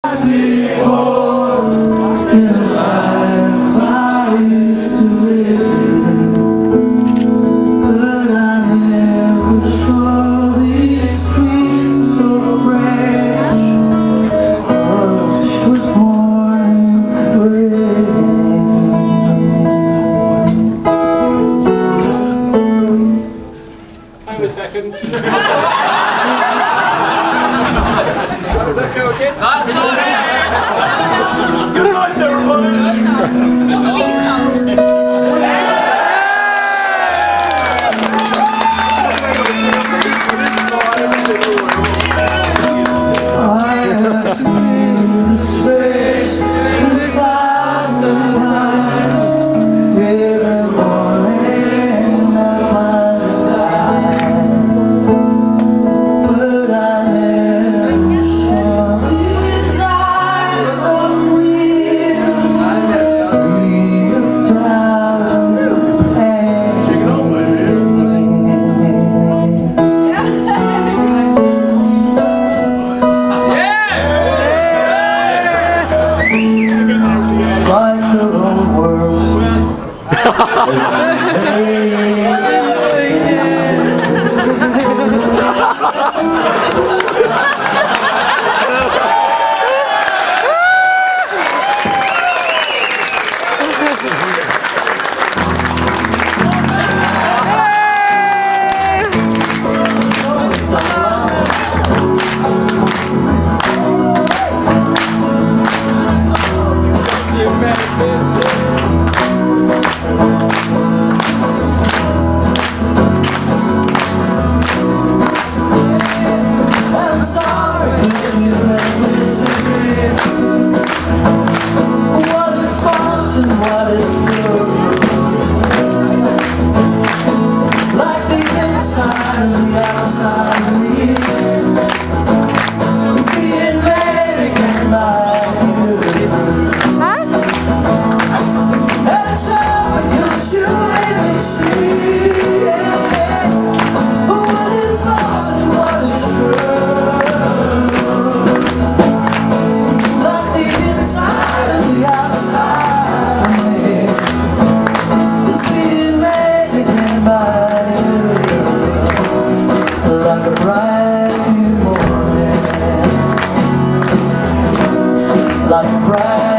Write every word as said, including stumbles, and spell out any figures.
Good night, everybody! I have seen this face a thousand times, bitter morning at my side, but I never saw his eyes so clear, free of doubt and pain. Like the whole world. I'm sorry, but you make me disappear. What is false and what is true? Like the inside and the outside of me is being made again by you. And it's all because you made me see, yeah. What is false and what is true? Like the inside and the outside of me is being made again by you. Like a bright new morning, like a bright